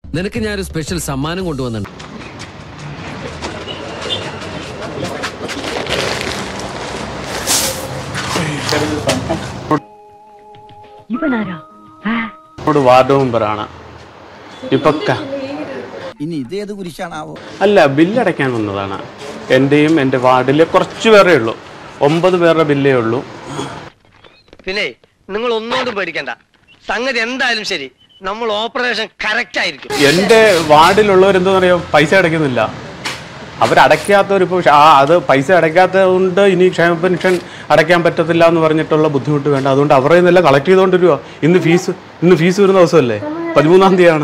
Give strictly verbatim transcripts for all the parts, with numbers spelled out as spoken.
നിനക്ക് ഞാനൊരു സ്പെഷ്യൽ സമ്മാനം കൊണ്ടുവന്നിട്ടുണ്ട്. വാർഡ് മെമ്പറാണ് ഇപ്പൊ. ഇനി ഇതേത് കുരിശാണാവോ? അല്ല, ബില്ലടയ്ക്കാൻ വന്നതാണ്. എന്റെയും എന്റെ വാർഡിലെ കുറച്ചു പേരേ ഉള്ളൂ. ഒമ്പത് പേരുടെ ബില്ലേ ഉള്ളൂ. പിന്നെ നിങ്ങൾ ഒന്നുകൊണ്ടും പേടിക്കണ്ട, സംഗതി എന്തായാലും ശരി, നമ്മൾ ഓപ്പറേഷൻ കറക്റ്റ് ആയിരിക്കും. എന്റെ വാർഡിലുള്ളവരെന്താ പറയാ, പൈസ അടയ്ക്കുന്നില്ല. അവരടയ്ക്കാത്തവരിപ്പോ ആ അത് പൈസ അടയ്ക്കാത്തത് കൊണ്ട് ഇനി ക്ഷേമ പെൻഷൻ അടയ്ക്കാൻ പറ്റത്തില്ല എന്ന് പറഞ്ഞിട്ടുള്ള ബുദ്ധിമുട്ട് വേണ്ട. അതുകൊണ്ട് അവരെ നിന്നെല്ലാം കളക്ട് ചെയ്തുകൊണ്ടിരുക. ഇന്ന് ഫീസ് ഇന്ന് ഫീസ് വരുന്ന ദിവസമല്ലേ, പതിമൂന്നാം തീയതിയാണ്.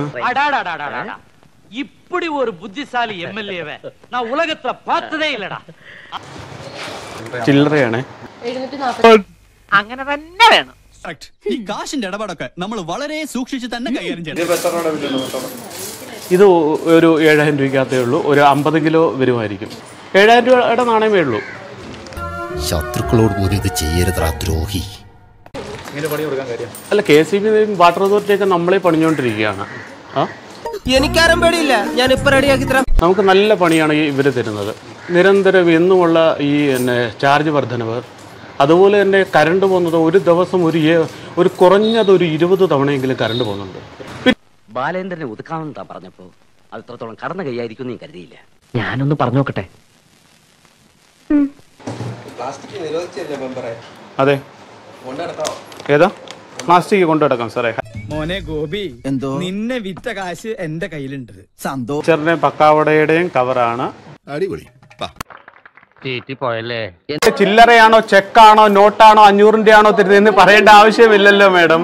இப்படி ஒரு புத்திசாலி எம்எல்ஏவை நான் உலகத்துல பார்த்ததே இல்லடா. ചില്ലറയാണ്. അങ്ങനെ തന്നെ വേണം. ഈ കാശിന്റെ ഇടപാടൊക്കെ നമ്മൾ വളരെ സൂക്ഷിച്ച് തന്നെ കൈകാര്യം ചെയ്യണം. ഇത് ഒരു ഏഴായിരം രൂപയ്ക്കകത്തേ ഉള്ളൂ. ഒരു അമ്പത് കിലോ വരുമായിരിക്കും. ഏഴായിരം രൂപയുടെ നാണയമേ ഉള്ളൂ. ശത്രുക്കളോട് പോലും ഇത് ചെയ്യരുതാ ദ്രോഹി. അല്ല, കെ സി ബി വാട്ടർ അതോറിറ്റിയൊക്കെ നമ്മളെ പണിഞ്ഞുകൊണ്ടിരിക്കുകയാണ്. ആ എനിക്കാരും പേടിയില്ല, ഞാൻ ഇപ്പൊ റെഡിയാക്കി തരാം. നമുക്ക് നല്ല പണിയാണ് ഈ ഇവർ തരുന്നത്. നിരന്തരം എന്നുമുള്ള ഈ പിന്നെ ചാർജ് വർധനവ്, അതുപോലെ തന്നെ കറണ്ട് പോകുന്നത് ഒരു ദിവസം ഒരു ഒരു കുറഞ്ഞത് ഒരു ഇരുപത് തവണയെങ്കിലും കറണ്ട് പോകുന്നുണ്ട്. ബാലേന്ദ്രനെ ഒതുക്കാമെന്നാ പറഞ്ഞപ്പോ അത് ഇത്രത്തോളം കടന്നു കൈയായിരിക്കും നീ കരുതിയില്ല. ഞാനൊന്ന് പറഞ്ഞു നോക്കട്ടെ. അതെ, ഏതാ പ്ലാസ്റ്റിക് കൊണ്ടു നടക്കാം സാറേ. മോനെ ഗോപി, എന്തോ നിന്നെ വിറ്റ കാശ് എന്റെ കയ്യിലുണ്ട്. സന്തോഷ് പക്കാവടയുടെയും കവറാണ്. അടിപൊളി. പോയല്ലേ. ചില്ലറയാണോ ചെക്കാണോ നോട്ടാണോ അഞ്ഞൂറിന്റെ ആണോ തരുന്നതെന്ന് പറയേണ്ട ആവശ്യമില്ലല്ലോ മാഡം.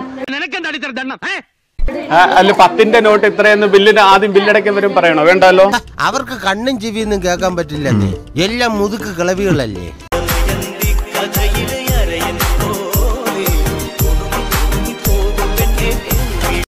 അല്ല, പത്തിന്റെ നോട്ട് ഇത്രയെന്ന് ബില്ലിന് ആദ്യം ബില്ലടയ്ക്കാൻ വരും പറയണോ? വേണ്ടല്ലോ. അവർക്ക് കണ്ണും ചെവിയൊന്നും കേൾക്കാൻ പറ്റില്ലെന്നേ, എല്ലാം മുതുക്ക് കിളവികളല്ലേ.